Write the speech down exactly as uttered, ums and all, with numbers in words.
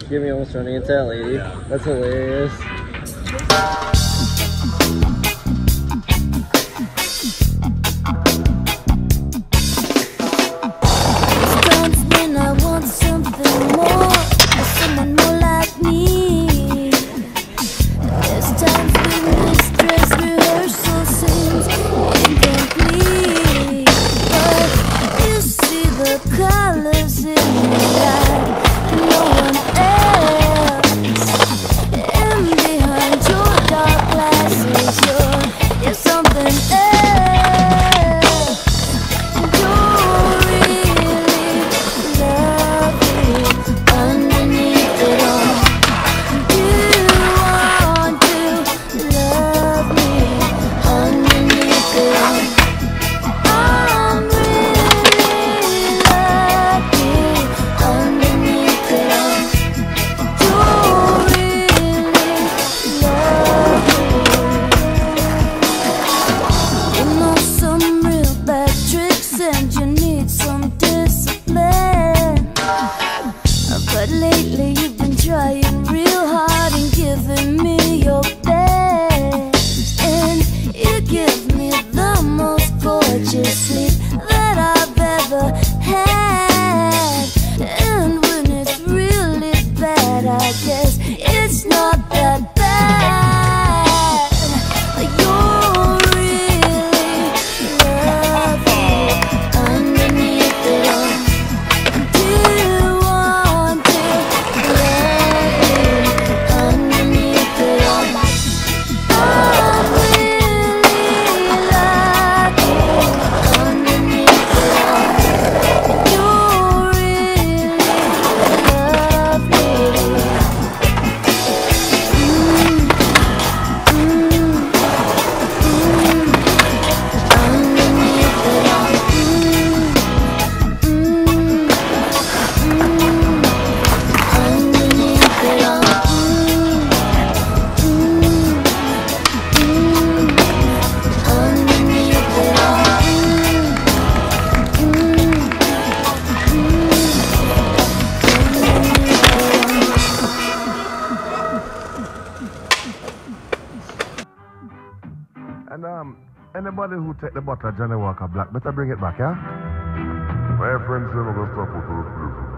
Get me almost running into that lady. Yeah. That's hilarious. But lately you've been trying real hard and giving me your best, and you give me the most gorgeous sleep that I've ever had. And when it's really bad, I guess it's not that bad. You're really lovely underneath it all. And um, anybody who take the bottle of Johnny Walker Black, better bring it back, yeah? My friends never gonna stop with those places.